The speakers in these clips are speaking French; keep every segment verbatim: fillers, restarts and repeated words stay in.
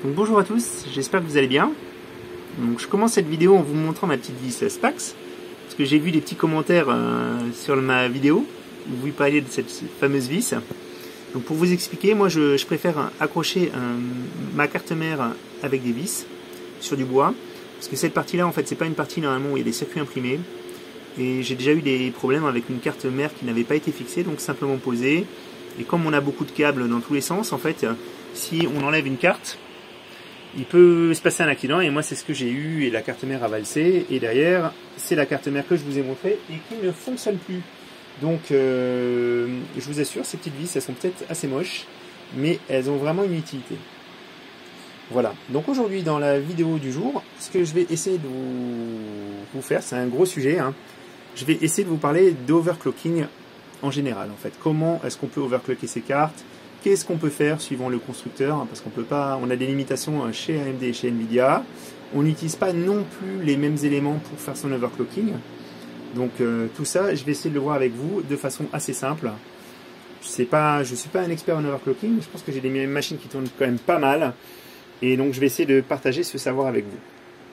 Donc bonjour à tous, j'espère que vous allez bien. Donc je commence cette vidéo en vous montrant ma petite vis Spax, parce que j'ai vu des petits commentaires euh, sur ma vidéo où vous parliez de cette fameuse vis. Donc pour vous expliquer, moi je, je préfère accrocher euh, ma carte mère avec des vis sur du bois, parce que cette partie-là en fait c'est pas une partie normalement où il y a des circuits imprimés, et j'ai déjà eu des problèmes avec une carte mère qui n'avait pas été fixée, donc simplement posée. Et comme on a beaucoup de câbles dans tous les sens, en fait, si on enlève une carte, il peut se passer un accident, et moi c'est ce que j'ai eu, et la carte mère a valsé, et derrière c'est la carte mère que je vous ai montrée et qui ne fonctionne plus. Donc euh, je vous assure, ces petites vis elles sont peut-être assez moches, mais elles ont vraiment une utilité. Voilà, donc aujourd'hui dans la vidéo du jour, ce que je vais essayer de vous, vous faire, c'est un gros sujet, hein. Je vais essayer de vous parler d'overclocking en général, en fait. Comment est-ce qu'on peut overclocker ces cartes? Qu'est-ce qu'on peut faire suivant le constructeur, parce qu'on peut pas, on a des limitations chez A M D et chez Nvidia. On n'utilise pas non plus les mêmes éléments pour faire son overclocking. Donc euh, tout ça, je vais essayer de le voir avec vous de façon assez simple. Je sais pas, je suis pas un expert en overclocking, mais je pense que j'ai des machines qui tournent quand même pas mal, et donc je vais essayer de partager ce savoir avec vous.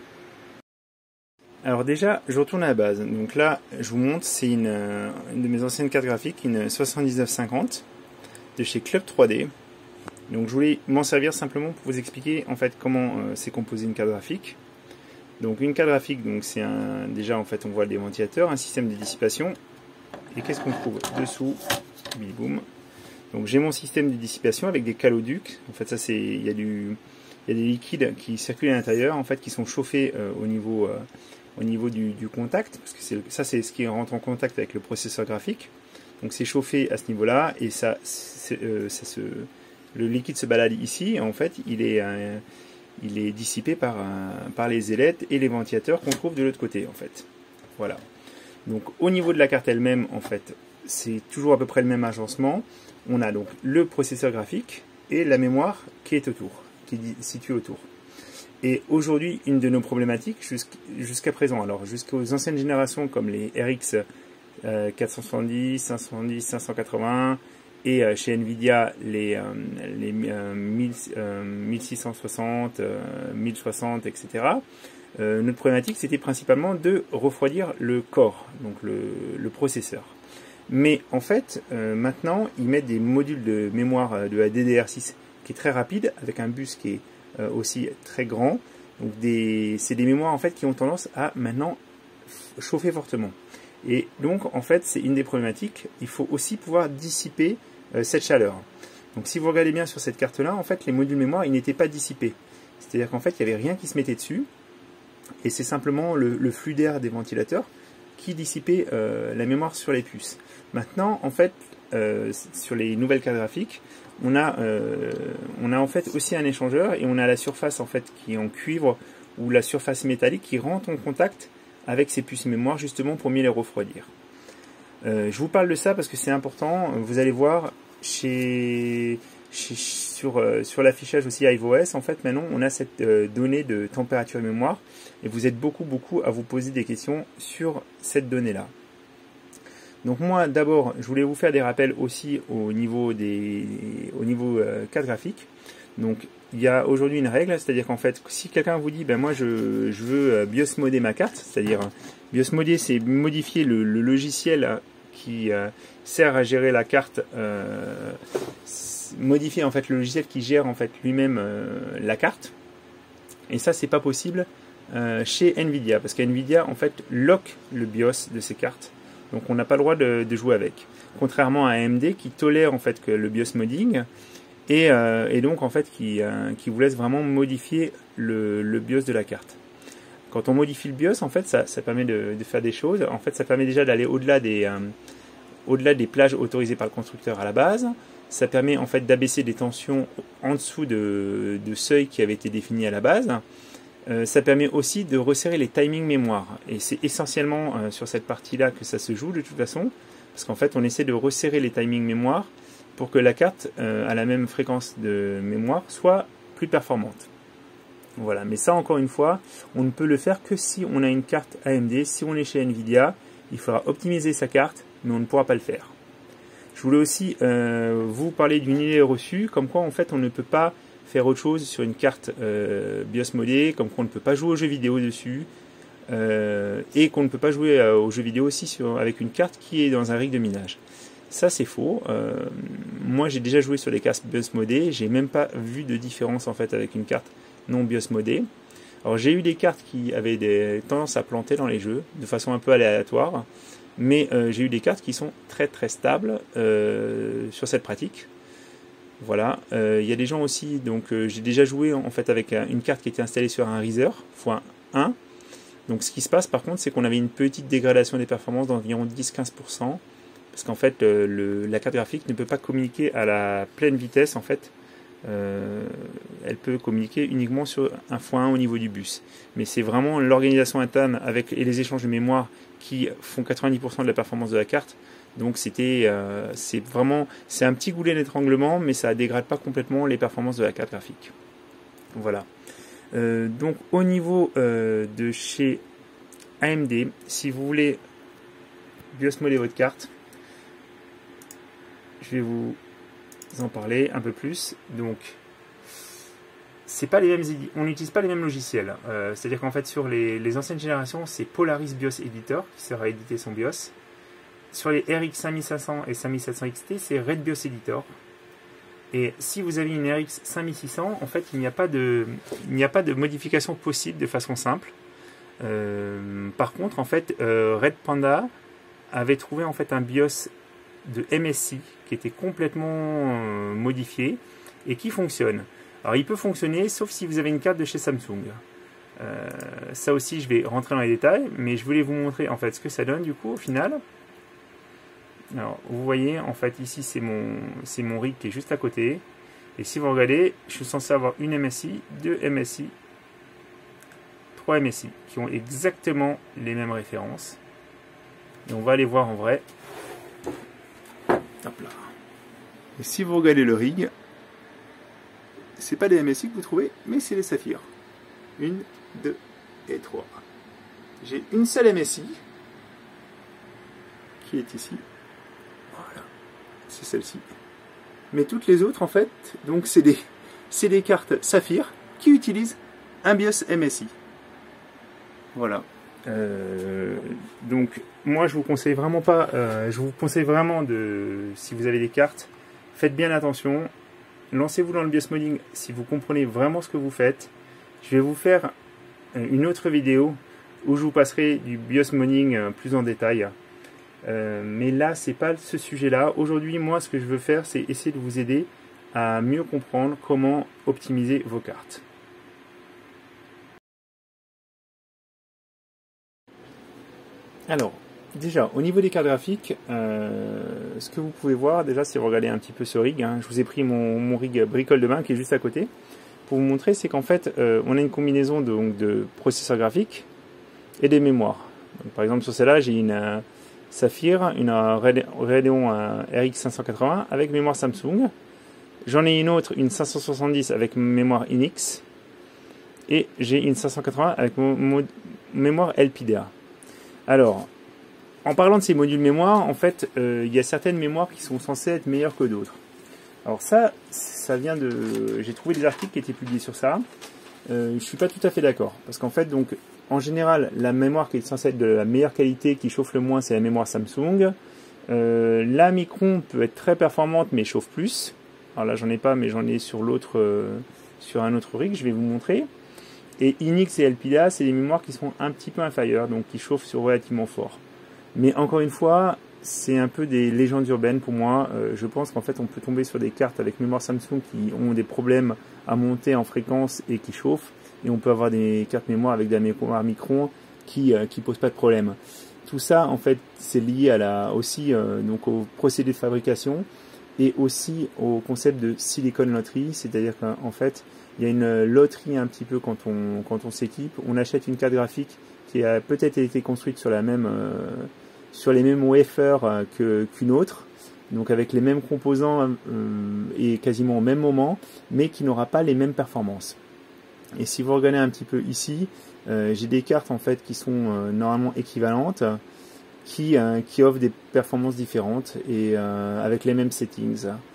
Alors déjà, je retourne à la base. Donc là, je vous montre, c'est une, une de mes anciennes cartes graphiques, une soixante-dix-neuf cinquante de chez Club trois D. Donc je voulais m'en servir simplement pour vous expliquer en fait comment euh, c'est composé une carte graphique. Donc une carte graphique, donc c'est un, déjà en fait on voit des ventilateurs, un système de dissipation. Et qu'est-ce qu'on trouve dessous? Bim boum. Donc j'ai mon système de dissipation avec des caloducs. En fait ça c'est, il y a du, il y a des liquides qui circulent à l'intérieur en fait qui sont chauffés euh, au niveau euh, au niveau du, du contact, parce que c'est, ça c'est ce qui rentre en contact avec le processeur graphique. Donc c'est chauffé à ce niveau-là, et ça, euh, ça se, le liquide se balade ici, et en fait il est, euh, il est dissipé par, euh, par les ailettes et les ventilateurs qu'on trouve de l'autre côté en fait. Voilà. Donc au niveau de la carte elle-même, en fait, c'est toujours à peu près le même agencement. On a donc le processeur graphique et la mémoire qui est autour, qui est située autour. Et aujourd'hui, une de nos problématiques jusqu'à présent, alors jusqu'aux anciennes générations comme les R X euh, quatre cent soixante-dix, cinq cent soixante-dix, cinq cent quatre-vingts et euh, chez Nvidia les, euh, les euh, mille, euh, mille six cent soixante, euh, mille soixante, et cetera. Euh, notre problématique, c'était principalement de refroidir le corps, donc le, le processeur. Mais en fait, euh, maintenant, ils mettent des modules de mémoire de la D D R six qui est très rapide, avec un bus qui est Euh, aussi très grand. Donc des, c'est des mémoires en fait qui ont tendance à maintenant chauffer fortement. Et donc en fait c'est une des problématiques. Il faut aussi pouvoir dissiper euh, cette chaleur. Donc si vous regardez bien sur cette carte là, en fait les modules mémoire ils n'étaient pas dissipés. C'est-à-dire qu'en fait il n'y avait rien qui se mettait dessus. Et c'est simplement le, le flux d'air des ventilateurs qui dissipait euh, la mémoire sur les puces. Maintenant en fait euh, sur les nouvelles cartes graphiques, On a, euh, on a en fait aussi un échangeur, et on a la surface en fait qui est en cuivre, ou la surface métallique qui rentre en contact avec ces puces mémoire justement pour mieux les refroidir. Euh, je vous parle de ça parce que c'est important. Vous allez voir chez, chez, sur, euh, sur l'affichage aussi iVOS, en fait maintenant on a cette euh, donnée de température mémoire, et vous êtes beaucoup beaucoup à vous poser des questions sur cette donnée là. Donc moi d'abord je voulais vous faire des rappels aussi au niveau des au niveau euh, carte graphique. Donc il y a aujourd'hui une règle, c'est-à-dire qu'en fait si quelqu'un vous dit ben moi je, je veux euh, BIOS modder ma carte, c'est-à-dire BIOS modder c'est modifier le, le logiciel qui euh, sert à gérer la carte, euh, modifier en fait le logiciel qui gère en fait lui-même euh, la carte. Et ça c'est pas possible euh, chez Nvidia, parce qu'Nvidia en fait lock le BIOS de ses cartes. Donc on n'a pas le droit de, de jouer avec. Contrairement à A M D qui tolère en fait que le BIOS modding, et, euh, et donc en fait qui, euh, qui vous laisse vraiment modifier le, le BIOS de la carte. Quand on modifie le BIOS, en fait ça, ça permet de, de faire des choses. En fait ça permet déjà d'aller au-delà des, euh, au-delà des plages autorisées par le constructeur à la base. Ça permet en fait d'abaisser des tensions en dessous de, de seuils qui avaient été définis à la base. Euh, ça permet aussi de resserrer les timings mémoire, et c'est essentiellement euh, sur cette partie là que ça se joue de toute façon, parce qu'en fait on essaie de resserrer les timings mémoire pour que la carte euh, à la même fréquence de mémoire soit plus performante. Voilà, mais ça encore une fois on ne peut le faire que si on a une carte A M D. Si on est chez Nvidia, il faudra optimiser sa carte, mais on ne pourra pas le faire. Je voulais aussi euh, vous parler d'une idée reçue, comme quoi en fait on ne peut pas faire autre chose sur une carte euh, BIOS modée, comme qu'on ne peut pas jouer aux jeux vidéo dessus, euh, et qu'on ne peut pas jouer euh, aux jeux vidéo aussi sur, avec une carte qui est dans un rig de minage. Ça c'est faux. Euh, moi j'ai déjà joué sur des cartes BIOS modées, j'ai même pas vu de différence en fait avec une carte non BIOS modée. Alors j'ai eu des cartes qui avaient des tendances à planter dans les jeux, de façon un peu aléatoire, mais euh, j'ai eu des cartes qui sont très très stables euh, sur cette pratique. Voilà, il euh, y a des gens aussi, donc euh, j'ai déjà joué en fait avec une carte qui était installée sur un Razer fois un. Donc ce qui se passe par contre, c'est qu'on avait une petite dégradation des performances d'environ dix à quinze pour cent, parce qu'en fait le, le, la carte graphique ne peut pas communiquer à la pleine vitesse en fait. Euh, elle peut communiquer uniquement sur un fois un au niveau du bus. Mais c'est vraiment l'organisation interne avec, et les échanges de mémoire qui font quatre-vingt-dix pour cent de la performance de la carte. Donc c'était, euh, c'est vraiment, c'est un petit goulet d'étranglement, mais ça ne dégrade pas complètement les performances de la carte graphique. Voilà. Euh, donc au niveau euh, de chez A M D, si vous voulez BIOS modder votre carte, je vais vous en parler un peu plus. Donc, c'est pas les mêmes, on n'utilise pas les mêmes logiciels. Euh, C'est-à-dire qu'en fait, sur les, les anciennes générations, c'est Polaris BIOS Editor qui sert à éditer son BIOS. Sur les R X cinq mille cinq cents et cinq mille sept cents X T, c'est Red BIOS Editor. Et si vous avez une R X cinq mille six cents, en fait, il n'y a pas de, il n'y a pas de modification possible de façon simple. Euh, par contre, en fait, euh, Red Panda avait trouvé en fait un BIOS de M S I qui était complètement euh, modifié et qui fonctionne. Alors il peut fonctionner sauf si vous avez une carte de chez Samsung. Euh, ça aussi je vais rentrer dans les détails, mais je voulais vous montrer en fait ce que ça donne du coup au final. Alors vous voyez en fait ici c'est mon c'est mon rig qui est juste à côté, et si vous regardez je suis censé avoir une M S I, deux M S I, trois M S I qui ont exactement les mêmes références, et on va aller voir en vrai. Hop là. Et si vous regardez le rig, c'est pas des M S I que vous trouvez, mais c'est les saphirs. Une, deux et trois. J'ai une seule M S I qui est ici. Voilà, c'est celle-ci. Mais toutes les autres, en fait, donc c'est des, c'est des cartes saphir qui utilisent un BIOS M S I. Voilà. Euh, donc moi je vous conseille vraiment pas, euh, je vous conseille vraiment de, si vous avez des cartes, faites bien attention, lancez-vous dans le BIOS modding si vous comprenez vraiment ce que vous faites. Je vais vous faire une autre vidéo où je vous passerai du BIOS modding plus en détail, euh, mais là c'est pas ce sujet là. Aujourd'hui moi ce que je veux faire c'est essayer de vous aider à mieux comprendre comment optimiser vos cartes. Alors, déjà, au niveau des cartes graphiques, euh, ce que vous pouvez voir, déjà, si vous regardez un petit peu ce rig, hein, je vous ai pris mon, mon rig bricole de main qui est juste à côté, pour vous montrer, c'est qu'en fait, euh, on a une combinaison de, donc, de processeurs graphiques et des mémoires. Donc, par exemple, sur celle-là, j'ai une euh, Saphir, une euh, Radeon euh, R X cinq cent quatre-vingts avec mémoire Samsung. J'en ai une autre, une cinq cent soixante-dix avec mémoire Inix. Et j'ai une cinq cent quatre-vingts avec mon, mon, mémoire L P D A. Alors, en parlant de ces modules mémoire, en fait, euh, il y a certaines mémoires qui sont censées être meilleures que d'autres. Alors ça, ça vient de... J'ai trouvé des articles qui étaient publiés sur ça. Euh, je ne suis pas tout à fait d'accord. Parce qu'en fait, donc, en général, la mémoire qui est censée être de la meilleure qualité, qui chauffe le moins, c'est la mémoire Samsung. Euh, la Micron peut être très performante, mais chauffe plus. Alors là, j'en ai pas, mais j'en ai sur l'autre, euh, sur un autre rig, je vais vous montrer. Et Inix et L P D A, c'est des mémoires qui sont un petit peu inférieures, donc qui chauffent sur relativement fort. Mais encore une fois, c'est un peu des légendes urbaines pour moi. Euh, je pense qu'en fait, on peut tomber sur des cartes avec mémoire Samsung qui ont des problèmes à monter en fréquence et qui chauffent. Et on peut avoir des cartes mémoire avec de la mémoire Micron qui euh, qui posent pas de problème. Tout ça, en fait, c'est lié à la, aussi euh, donc au procédé de fabrication et aussi au concept de silicon lottery, c'est-à-dire qu'en fait, il y a une loterie un petit peu quand on, quand on s'équipe. On achète une carte graphique qui a peut-être été construite sur, la même, euh, sur les mêmes wafers euh, que, qu'une autre, donc avec les mêmes composants euh, et quasiment au même moment, mais qui n'aura pas les mêmes performances. Et si vous regardez un petit peu ici, euh, j'ai des cartes en fait qui sont euh, normalement équivalentes, qui, euh, qui offrent des performances différentes et euh, avec les mêmes settings.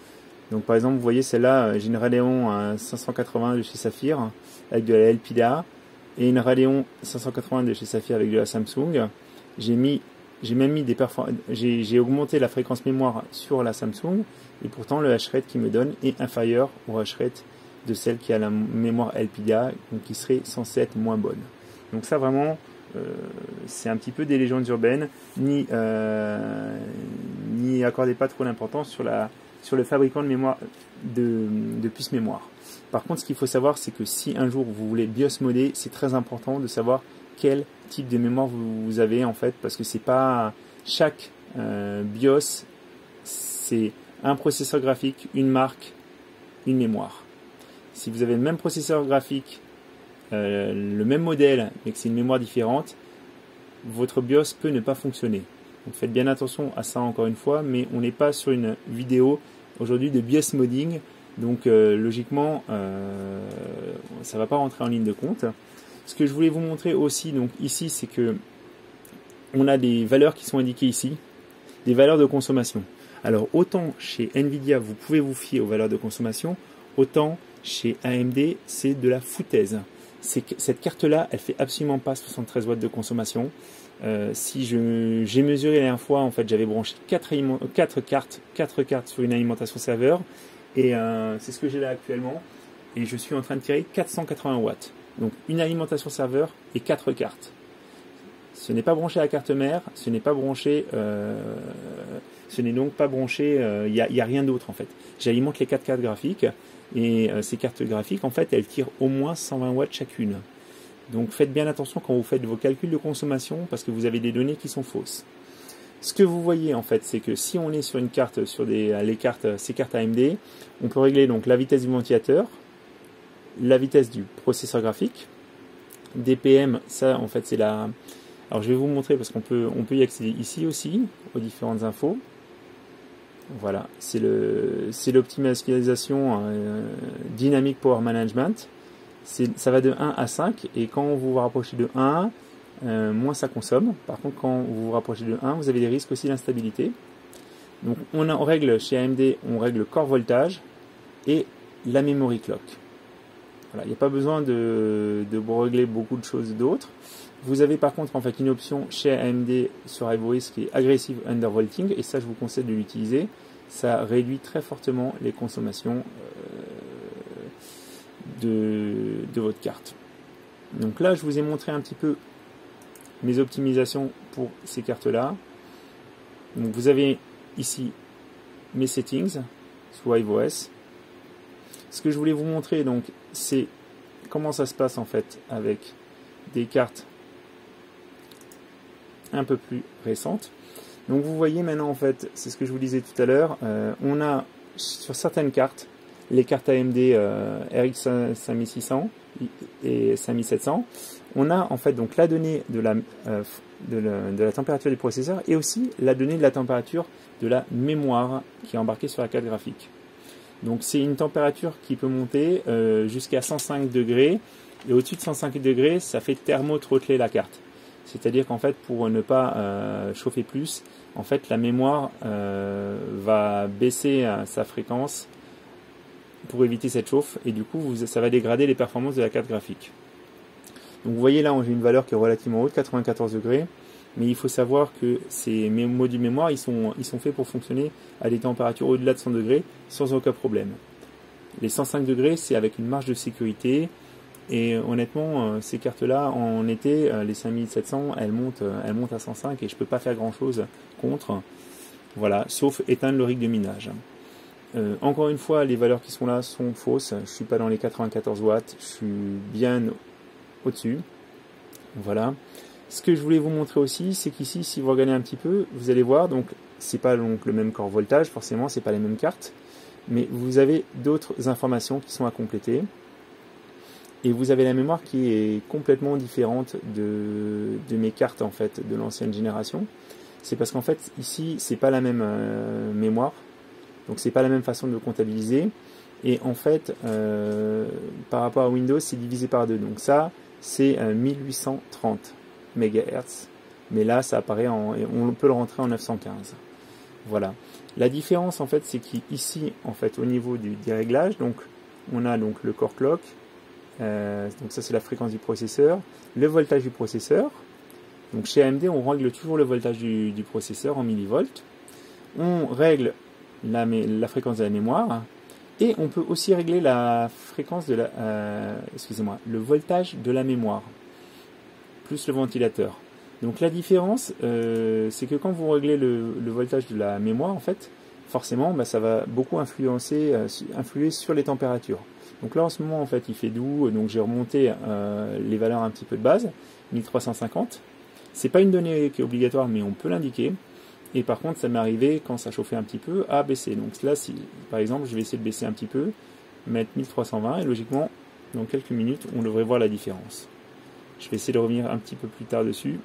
Donc par exemple, vous voyez celle-là, j'ai une Radeon à cinq cent quatre-vingts de chez Saphir avec de la L P D A et une Radeon cinq cent quatre-vingts de chez Saphir avec de la Samsung. J'ai mis, j'ai même mis des performances, j'ai, j'ai augmenté la fréquence mémoire sur la Samsung et pourtant le hash rate qui me donne est inférieur au hash rate de celle qui a la mémoire L P D A, donc qui serait censée être moins bonne. Donc ça vraiment, euh, c'est un petit peu des légendes urbaines, ni euh, n'y accordez pas trop d'importance sur la sur le fabricant de mémoire de, de puces mémoire. Par contre, ce qu'il faut savoir, c'est que si un jour vous voulez BIOS modder, c'est très important de savoir quel type de mémoire vous, vous avez en fait, parce que c'est pas chaque euh, BIOS, c'est un processeur graphique, une marque, une mémoire. Si vous avez le même processeur graphique, euh, le même modèle, mais que c'est une mémoire différente, votre BIOS peut ne pas fonctionner. Donc faites bien attention à ça encore une fois, mais on n'est pas sur une vidéo aujourd'hui de BIOS modding, donc euh, logiquement euh, ça ne va pas rentrer en ligne de compte. Ce que je voulais vous montrer aussi, donc ici, c'est que on a des valeurs qui sont indiquées ici, des valeurs de consommation. Alors autant chez Nvidia vous pouvez vous fier aux valeurs de consommation, autant chez A M D c'est de la foutaise. C'est que cette carte-là, elle fait absolument pas soixante-treize watts de consommation. Euh, si je, j'ai mesuré la dernière fois, en fait, j'avais branché quatre, quatre cartes, quatre cartes sur une alimentation serveur, et euh, c'est ce que j'ai là actuellement. Et je suis en train de tirer quatre cent quatre-vingts watts. Donc une alimentation serveur et quatre cartes. Ce n'est pas branché à la carte mère, ce n'est pas branché, euh, ce n'est donc pas branché. Il euh, n'y a, y a rien d'autre en fait. J'alimente les quatre cartes graphiques. Et euh, ces cartes graphiques, en fait, elles tirent au moins cent vingt watts chacune. Donc faites bien attention quand vous faites vos calculs de consommation parce que vous avez des données qui sont fausses. Ce que vous voyez en fait, c'est que si on est sur une carte, sur des, les cartes, ces cartes A M D, on peut régler donc la vitesse du ventilateur, la vitesse du processeur graphique, D P M, ça en fait c'est la... Alors je vais vous montrer parce qu'on peut, on peut y accéder ici aussi, aux différentes infos. Voilà, c'est le, c'est l'optimisation euh, Dynamic Power Management. C'est, ça va de un à cinq et quand vous vous rapprochez de un, euh, moins ça consomme. Par contre, quand vous vous rapprochez de un, vous avez des risques aussi d'instabilité. Donc, on, a, on règle chez A M D, on règle le core voltage et la memory clock. Voilà, il n'y a pas besoin de, de régler beaucoup de choses d'autres. Vous avez par contre en fait une option chez A M D sur iVoice qui est Aggressive Undervolting et ça je vous conseille de l'utiliser. Ça réduit très fortement les consommations euh, de, de votre carte. Donc là je vous ai montré un petit peu mes optimisations pour ces cartes là. Donc vous avez ici mes settings sous iVoice. Ce que je voulais vous montrer donc c'est comment ça se passe en fait avec des cartes un peu plus récentes. Donc vous voyez maintenant en fait, c'est ce que je vous disais tout à l'heure, euh, on a sur certaines cartes, les cartes A M D euh, R X cinq mille six cents et cinq mille sept cents, on a en fait donc la donnée de la, euh, de, la, de la température du processeur et aussi la donnée de la température de la mémoire qui est embarquée sur la carte graphique. Donc c'est une température qui peut monter euh, jusqu'à cent cinq degrés et au-dessus de cent cinq degrés ça fait thermo-throttler la carte. C'est-à-dire qu'en fait, pour ne pas euh, chauffer plus, en fait, la mémoire euh, va baisser euh, sa fréquence pour éviter cette chauffe, et du coup, vous, ça va dégrader les performances de la carte graphique. Donc, vous voyez là, j'ai une valeur qui est relativement haute, quatre-vingt-quatorze degrés, mais il faut savoir que ces modules mémoire, ils sont, ils sont faits pour fonctionner à des températures au-delà de cent degrés sans aucun problème. Les cent cinq degrés, c'est avec une marge de sécurité. Et honnêtement, ces cartes-là, en été, les cinq mille sept cents, elles montent, elles montent à cent cinq et je ne peux pas faire grand-chose contre. Voilà, sauf éteindre le rig de minage. Euh, encore une fois, les valeurs qui sont là sont fausses. Je ne suis pas dans les quatre-vingt-quatorze watts, je suis bien au-dessus. Voilà. Ce que je voulais vous montrer aussi, c'est qu'ici, si vous regardez un petit peu, vous allez voir, donc c'est pas donc le même core voltage, forcément, c'est pas les mêmes cartes, mais vous avez d'autres informations qui sont à compléter. Et vous avez la mémoire qui est complètement différente de, de mes cartes en fait de l'ancienne génération. C'est parce qu'en fait ici c'est pas la même euh, mémoire, donc c'est pas la même façon de comptabiliser. Et en fait euh, par rapport à Windows c'est divisé par deux. Donc ça c'est euh, mille huit cent trente mégahertz, mais là ça apparaît en, on peut le rentrer en neuf cent quinze. Voilà. La différence en fait, c'est qu'ici, en fait, au niveau du, des réglages, donc on a donc le core clock, euh, donc ça c'est la fréquence du processeur, le voltage du processeur. Donc chez A M D, on règle toujours le voltage du, du processeur en millivolts. On règle la, la fréquence de la mémoire et on peut aussi régler la fréquence de la, euh, excusez-moi, le voltage de la mémoire plus le ventilateur. Donc la différence, euh, c'est que quand vous réglez le, le voltage de la mémoire, en fait, forcément, bah, ça va beaucoup influencer, euh, influer sur les températures. Donc là, en ce moment, en fait, il fait doux, donc j'ai remonté euh, les valeurs un petit peu de base, mille trois cent cinquante. C'est pas une donnée qui est obligatoire, mais on peut l'indiquer. Et par contre, ça m'est arrivé, quand ça chauffait un petit peu, à baisser. Donc là, si, par exemple, je vais essayer de baisser un petit peu, mettre mille trois cent vingt, et logiquement, dans quelques minutes, on devrait voir la différence. Je vais essayer de revenir un petit peu plus tard dessus.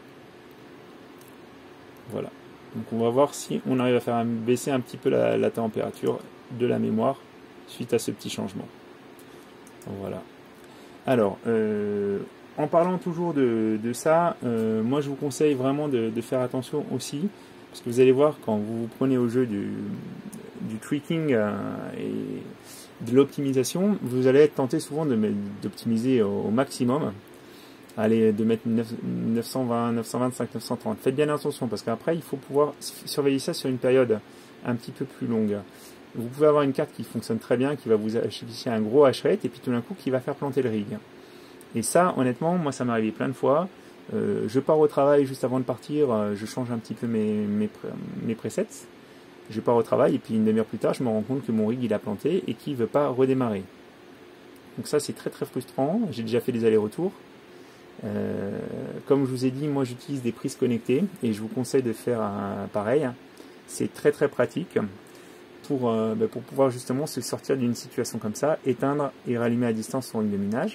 Voilà. Donc on va voir si on arrive à faire un, baisser un petit peu la, la température de la mémoire suite à ce petit changement. Voilà. Alors, euh, en parlant toujours de, de ça, euh, moi je vous conseille vraiment de, de faire attention aussi, parce que vous allez voir quand vous vous prenez au jeu du, du tweaking euh, et de l'optimisation, vous allez être tenté souvent d'optimiser au, au maximum. Allez, de mettre neuf cent vingt, neuf cent vingt-cinq, neuf cent trente. Faites bien attention parce qu'après, il faut pouvoir surveiller ça sur une période un petit peu plus longue. Vous pouvez avoir une carte qui fonctionne très bien, qui va vous afficher un gros hash rate et puis tout d'un coup qui va faire planter le rig. Et ça, honnêtement, moi ça m'est arrivé plein de fois. Euh, je pars au travail juste avant de partir, euh, je change un petit peu mes, mes, mes presets. Je pars au travail et puis une demi-heure plus tard, je me rends compte que mon rig il a planté et qu'il ne veut pas redémarrer. Donc ça c'est très très frustrant. J'ai déjà fait des allers-retours. Euh, comme je vous ai dit, moi j'utilise des prises connectées et je vous conseille de faire un, pareil. C'est très très pratique pour, euh, bah, pour pouvoir justement se sortir d'une situation comme ça, éteindre et rallumer à distance son ligne de minage.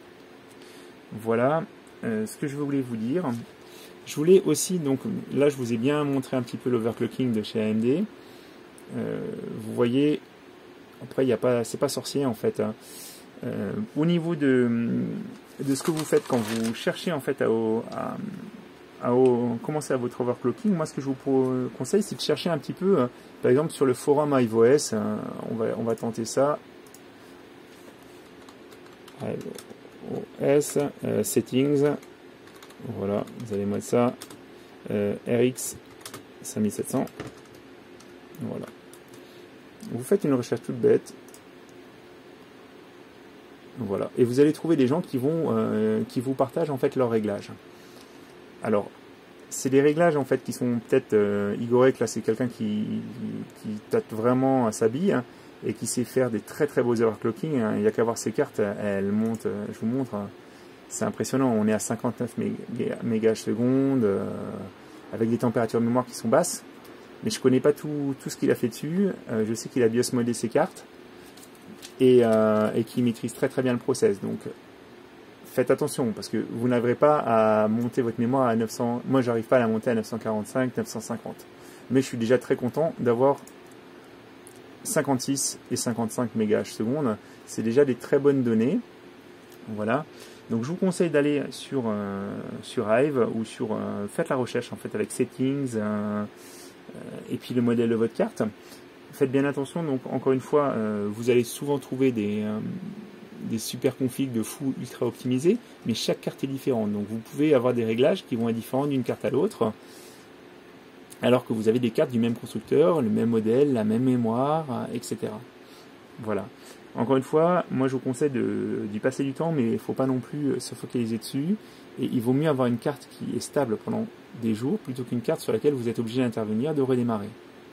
Voilà euh, ce que je voulais vous dire. Je voulais aussi, donc là je vous ai bien montré un petit peu l'overclocking de chez A M D. Euh, vous voyez, après il y a pas, c'est pas sorcier en fait. Hein. Euh, au niveau de, de ce que vous faites quand vous cherchez en fait à, à, à, à commencer à votre overclocking, moi ce que je vous conseille c'est de chercher un petit peu, euh, par exemple sur le forum iOS, euh, on, va, on va tenter ça. iOS, euh, settings, voilà, vous allez mettre ça, euh, R X cinq mille sept cents, voilà. Vous faites une recherche toute bête. Voilà, et vous allez trouver des gens qui vont, euh, qui vous partagent en fait leurs réglages. Alors, c'est des réglages en fait qui sont peut-être euh, Igorek, là c'est quelqu'un qui, qui tâte vraiment à sa bille hein, et qui sait faire des très très beaux overclocking. Hein. Il n'y a qu'à voir ces cartes, elles montent, euh, je vous montre, hein. C'est impressionnant. On est à cinquante-neuf mégas secondes euh, avec des températures de mémoire qui sont basses. Mais je connais pas tout, tout ce qu'il a fait dessus. Euh, je sais qu'il a BIOS modé ses cartes. Et, euh, et qui maîtrise très très bien le process. Donc faites attention parce que vous n'arriverez pas à monter votre mémoire à neuf cents. Moi j'arrive pas à la monter à neuf cent quarante-cinq, neuf cent cinquante. Mais je suis déjà très content d'avoir cinquante-six et cinquante-cinq mégas secondes. C'est déjà des très bonnes données. Voilà. Donc je vous conseille d'aller sur euh, sur Hive ou sur euh, faites la recherche en fait avec settings euh, et puis le modèle de votre carte. Faites bien attention, donc encore une fois, euh, vous allez souvent trouver des, euh, des super configs de fou ultra optimisés, mais chaque carte est différente. Donc vous pouvez avoir des réglages qui vont être différents d'une carte à l'autre, alors que vous avez des cartes du même constructeur, le même modèle, la même mémoire, et cetera. Voilà. Encore une fois, moi je vous conseille d'y passer du temps, mais il ne faut pas non plus se focaliser dessus. Et il vaut mieux avoir une carte qui est stable pendant des jours, plutôt qu'une carte sur laquelle vous êtes obligé d'intervenir, de redémarrer.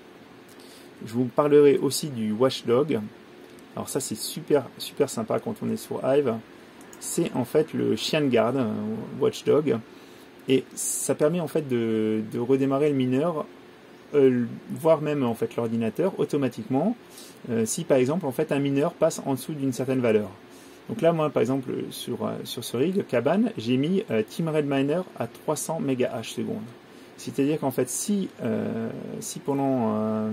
Je vous parlerai aussi du Watchdog. Alors ça c'est super super sympa quand on est sur Hive. C'est en fait le chien de garde, euh, Watchdog, et ça permet en fait de, de redémarrer le mineur, euh, voire même en fait l'ordinateur automatiquement, euh, si par exemple en fait un mineur passe en dessous d'une certaine valeur. Donc là moi par exemple sur, euh, sur ce rig Cabane, j'ai mis euh, Team Red Miner à trois cents mégas secondes. C'est-à-dire qu'en fait si, euh, si pendant euh,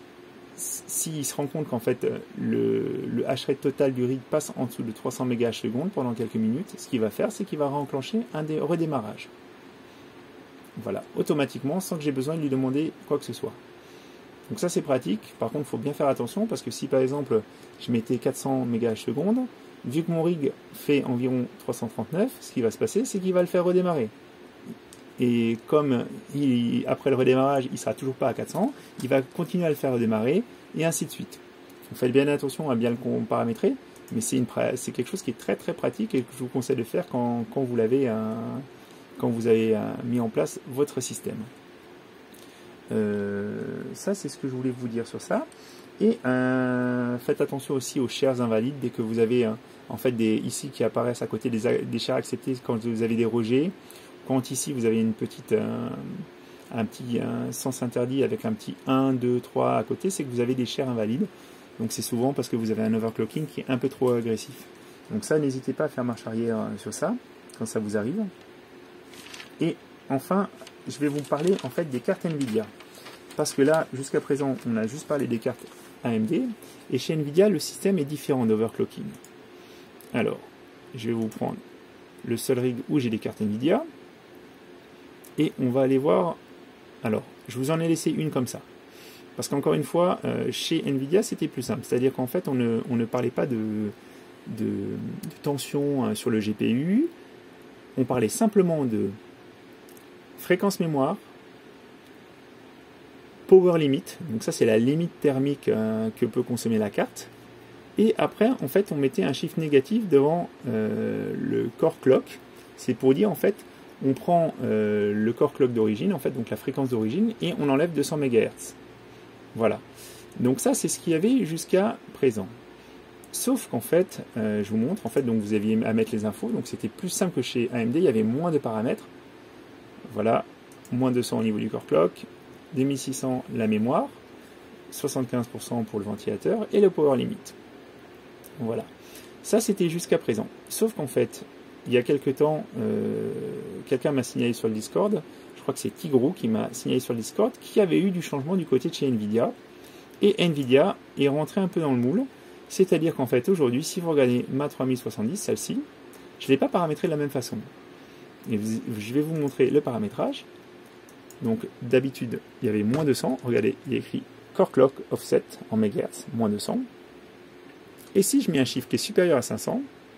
s'il se rend compte qu'en fait le, le hash rate total du rig passe en dessous de trois cents mégas secondes pendant quelques minutes, ce qu'il va faire, c'est qu'il va enclencher un des redémarrages. Voilà, automatiquement, sans que j'ai besoin de lui demander quoi que ce soit. Donc ça c'est pratique, par contre il faut bien faire attention parce que si par exemple je mettais quatre cents mégaoctets seconde, vu que mon rig fait environ trois cent trente-neuf, ce qui va se passer c'est qu'il va le faire redémarrer. Et comme il, après le redémarrage il ne sera toujours pas à quatre cents, il va continuer à le faire redémarrer et ainsi de suite. Donc faites bien attention à bien le paramétrer, mais c'est quelque chose qui est très très pratique et que je vous conseille de faire quand, quand vous l'avez quand vous avez mis en place votre système. Euh, ça c'est ce que je voulais vous dire sur ça. Et euh, faites attention aussi aux shares invalides dès que vous avez euh, en fait des ici qui apparaissent à côté des, des shares acceptés quand vous avez des rejets. Quand ici vous avez une petite euh, un petit un sens interdit avec un petit un, deux, trois à côté, c'est que vous avez des shares invalides. Donc c'est souvent parce que vous avez un overclocking qui est un peu trop agressif. Donc ça, n'hésitez pas à faire marche arrière sur ça quand ça vous arrive. Et enfin, je vais vous parler en fait des cartes Nvidia. Parce que là, jusqu'à présent, on a juste parlé des cartes A M D. Et chez Nvidia, le système est différent d'overclocking. Alors, je vais vous prendre le seul rig où j'ai des cartes Nvidia. Et on va aller voir. Alors, je vous en ai laissé une comme ça. Parce qu'encore une fois, euh, chez Nvidia, c'était plus simple. C'est-à-dire qu'en fait, on ne, on ne parlait pas de, de, de tension euh, sur le G P U. On parlait simplement de fréquence mémoire, power limit, donc ça c'est la limite thermique euh, que peut consommer la carte, et après en fait on mettait un chiffre négatif devant euh, le core clock. C'est pour dire en fait on prend euh, le core clock d'origine, en fait donc la fréquence d'origine, et on enlève deux cents mégahertz. Voilà, donc ça c'est ce qu'il y avait jusqu'à présent. Sauf qu'en fait, euh, je vous montre, en fait donc vous aviez à mettre les infos, donc c'était plus simple que chez A M D, il y avait moins de paramètres. Voilà, moins deux cents au niveau du core clock, deux mille six cents la mémoire, soixante-quinze pour cent pour le ventilateur et le power limit. Voilà, ça c'était jusqu'à présent. Sauf qu'en fait, il y a quelques temps, euh, quelqu'un m'a signalé sur le Discord, je crois que c'est Tigrou qui m'a signalé sur le Discord, qui avait eu du changement du côté de chez Nvidia. Et Nvidia est rentré un peu dans le moule, c'est-à-dire qu'en fait aujourd'hui, si vous regardez ma trois mille soixante-dix, celle-ci, je ne l'ai pas paramétrée de la même façon. Et je vais vous montrer le paramétrage. Donc d'habitude il y avait moins deux cents, regardez il y a écrit Core Clock Offset en mégahertz, moins deux cents. Et si je mets un chiffre qui est supérieur à cinq cents,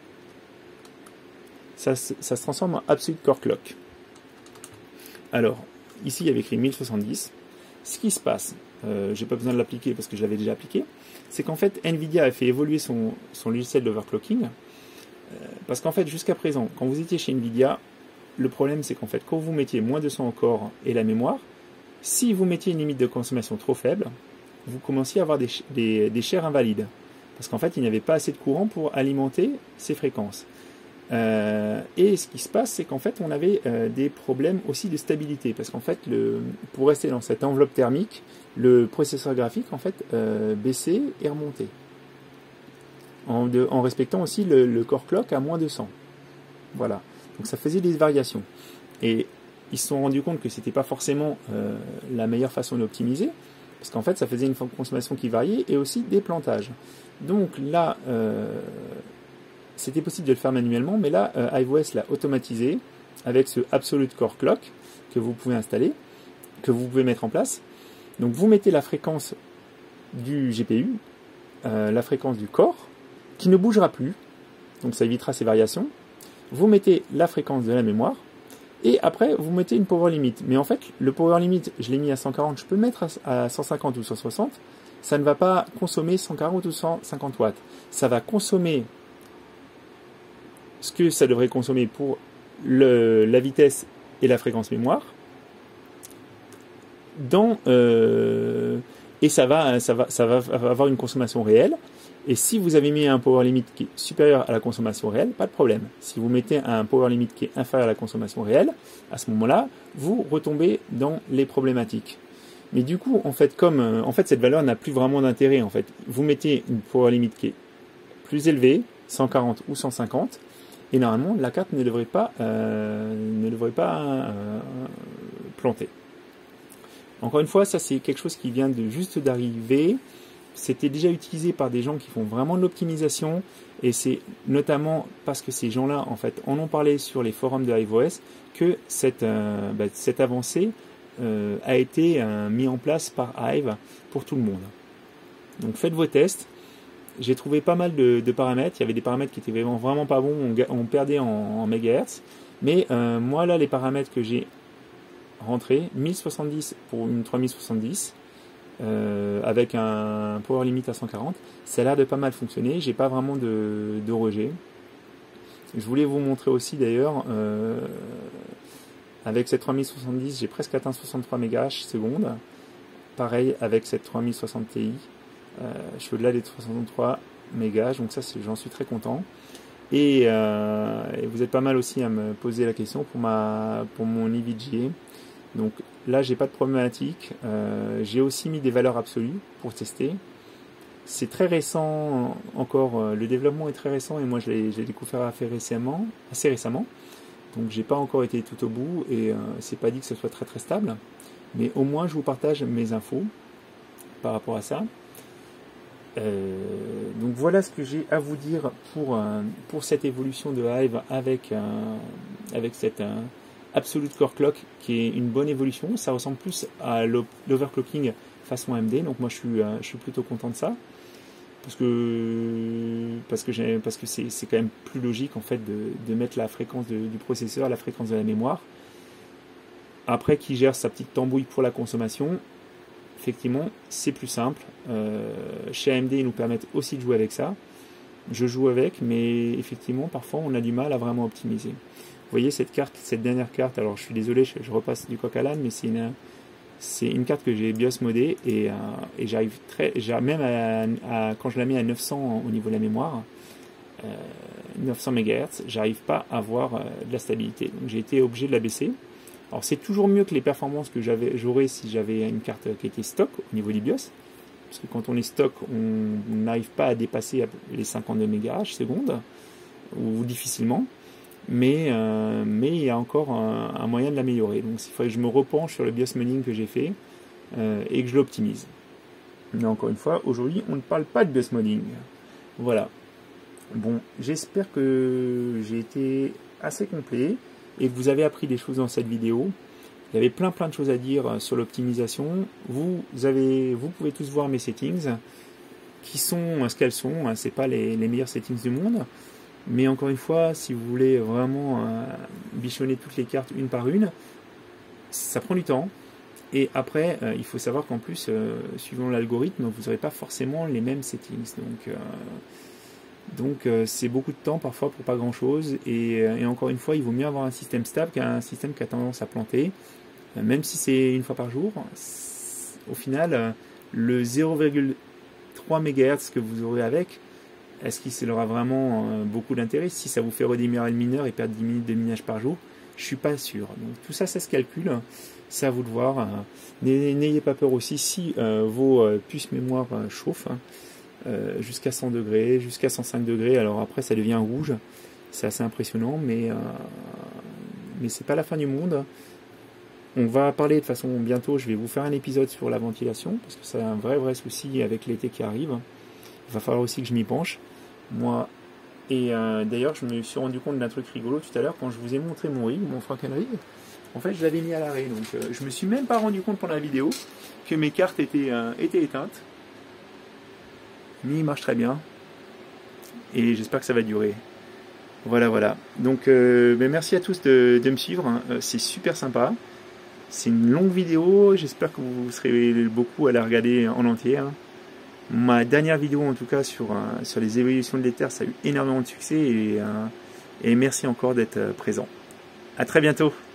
ça, ça se transforme en Absolute Core Clock. Alors ici il y avait écrit mille soixante-dix. Ce qui se passe, euh, j'ai pas besoin de l'appliquer parce que je l'avais déjà appliqué, c'est qu'en fait Nvidia a fait évoluer son, son logiciel d'overclocking, euh, parce qu'en fait jusqu'à présent quand vous étiez chez Nvidia, le problème, c'est qu'en fait, quand vous mettiez moins de cent au corps et la mémoire, si vous mettiez une limite de consommation trop faible, vous commenciez à avoir des, des, des shares invalides. Parce qu'en fait, il n'y avait pas assez de courant pour alimenter ces fréquences. Euh, et ce qui se passe, c'est qu'en fait, on avait euh, des problèmes aussi de stabilité. Parce qu'en fait, le, pour rester dans cette enveloppe thermique, le processeur graphique, en fait, euh, baissait et remontait. En, de, en respectant aussi le, le core clock à moins de cent. Voilà. Donc ça faisait des variations. Et ils se sont rendus compte que ce n'était pas forcément euh, la meilleure façon d'optimiser, parce qu'en fait ça faisait une consommation qui variait et aussi des plantages. Donc là, euh, c'était possible de le faire manuellement, mais là, euh, iOS l'a automatisé avec ce Absolute Core Clock que vous pouvez installer, que vous pouvez mettre en place. Donc vous mettez la fréquence du G P U, euh, la fréquence du corps, qui ne bougera plus, donc ça évitera ces variations. Vous mettez la fréquence de la mémoire, et après vous mettez une power limit. Mais en fait, le power limit, je l'ai mis à cent quarante, je peux le mettre à cent cinquante ou cent soixante, ça ne va pas consommer cent quarante ou cent cinquante watts. Ça va consommer ce que ça devrait consommer pour le, la vitesse et la fréquence mémoire, dans, euh, et ça va, ça, va, ça va avoir une consommation réelle. Et si vous avez mis un power limit qui est supérieur à la consommation réelle, pas de problème. Si vous mettez un power limit qui est inférieur à la consommation réelle, à ce moment-là, vous retombez dans les problématiques. Mais du coup, en fait, comme en fait cette valeur n'a plus vraiment d'intérêt, en fait, vous mettez une power limit qui est plus élevée, cent quarante ou cent cinquante, et normalement la carte ne devrait pas, euh, ne devrait pas euh, planter. Encore une fois, ça c'est quelque chose qui vient de juste d'arriver. C'était déjà utilisé par des gens qui font vraiment de l'optimisation, et c'est notamment parce que ces gens-là en fait en ont parlé sur les forums de iOS que cette, euh, bah, cette avancée euh, a été euh, mis en place par Hive pour tout le monde. Donc faites vos tests. J'ai trouvé pas mal de, de paramètres. Il y avait des paramètres qui étaient vraiment, vraiment pas bons, on, on perdait en, en mégahertz. Mais euh, moi là, les paramètres que j'ai rentrés, mille soixante-dix pour une trois mille soixante-dix, euh, avec un power limit à cent quarante, ça a l'air de pas mal fonctionner. J'ai pas vraiment de, de rejet. Je voulais vous montrer aussi d'ailleurs, euh, avec cette trois mille soixante-dix, j'ai presque atteint soixante-trois mégahash seconde. Pareil avec cette trois mille soixante Ti. Euh, je suis au-delà des soixante-trois mégas, donc ça j'en suis très content. Et, euh, et vous êtes pas mal aussi à me poser la question pour ma pour mon E V G A. Donc là j'ai pas de problématique. Euh, j'ai aussi mis des valeurs absolues pour tester. C'est très récent encore, euh, le développement est très récent et moi je l'ai découvert assez récemment, assez récemment. Donc j'ai pas encore été tout au bout et euh, c'est pas dit que ce soit très très stable. Mais au moins je vous partage mes infos par rapport à ça. Euh, donc voilà ce que j'ai à vous dire pour, euh, pour cette évolution de Hive avec, euh, avec cette euh, Absolute Core Clock qui est une bonne évolution. Ça ressemble plus à l'overclocking façon A M D, donc moi je suis, euh, je suis plutôt content de ça parce que parce que j'ai parce que c'est c'est quand même plus logique en fait de, de mettre la fréquence de, du processeur, la fréquence de la mémoire. Après, qui gère sa petite tambouille pour la consommation. Effectivement, c'est plus simple. Euh, chez A M D, ils nous permettent aussi de jouer avec ça. Je joue avec, mais effectivement, parfois, on a du mal à vraiment optimiser. Vous voyez cette carte, cette dernière carte. Alors, je suis désolé, je, je repasse du coq à l'âne, mais c'est une, c'est une carte que j'ai BIOS modée et, euh, et j'arrive très, même à, à, quand je la mets à neuf cents au niveau de la mémoire, euh, neuf cents mégahertz, j'arrive pas à avoir euh, de la stabilité. Donc, j'ai été obligé de la baisser. Alors c'est toujours mieux que les performances que j'aurais si j'avais une carte qui était stock au niveau du BIOS, parce que quand on est stock, on n'arrive pas à dépasser les cinquante-deux mégahash seconde, ou difficilement, mais, euh, mais il y a encore un, un moyen de l'améliorer. Donc il faudrait que je me repenche sur le BIOS modding que j'ai fait euh, et que je l'optimise. Mais encore une fois, aujourd'hui, on ne parle pas de BIOS modding. Voilà. Bon, j'espère que j'ai été assez complet et que vous avez appris des choses dans cette vidéo. Il y avait plein plein de choses à dire sur l'optimisation. Vous avez, vous pouvez tous voir mes settings, qui sont ce qu'elles sont. C'est pas les, les meilleurs settings du monde, mais encore une fois, si vous voulez vraiment euh, bichonner toutes les cartes une par une, ça prend du temps. Et après, euh, il faut savoir qu'en plus, euh, suivant l'algorithme, vous n'aurez pas forcément les mêmes settings. Donc, euh, Donc euh, c'est beaucoup de temps parfois pour pas grand chose et, euh, et encore une fois il vaut mieux avoir un système stable qu'un système qui a tendance à planter, euh, même si c'est une fois par jour. Au final euh, le zéro virgule trois mégahertz que vous aurez avec, est-ce qu'il aura vraiment euh, beaucoup d'intérêt? Si ça vous fait redémarrer le mineur et perdre dix minutes de minage par jour, je suis pas sûr. Donc tout ça ça se calcule, c'est à vous de voir. N'ayez pas peur aussi si euh, vos euh, puces mémoire euh, chauffent, hein. Euh, jusqu'à cent degrés, jusqu'à cent cinq degrés, alors après ça devient rouge, c'est assez impressionnant, mais, euh, mais c'est pas la fin du monde. On va parler de toute façon bientôt, je vais vous faire un épisode sur la ventilation, parce que c'est un vrai vrai souci avec l'été qui arrive. Il va falloir aussi que je m'y penche, moi. Et euh, d'ailleurs je me suis rendu compte d'un truc rigolo tout à l'heure, quand je vous ai montré mon rig, mon Franken rig, en fait je l'avais mis à l'arrêt, donc euh, je me suis même pas rendu compte pendant la vidéo que mes cartes étaient, euh, étaient éteintes. Mais il marche très bien et j'espère que ça va durer. Voilà, voilà. Donc, euh, ben merci à tous de, de me suivre. Hein. C'est super sympa. C'est une longue vidéo. J'espère que vous serez beaucoup à la regarder en entier. Hein. Ma dernière vidéo, en tout cas, sur, euh, sur les évolutions de l'Ether, ça a eu énormément de succès et, euh, et merci encore d'être présent. À très bientôt.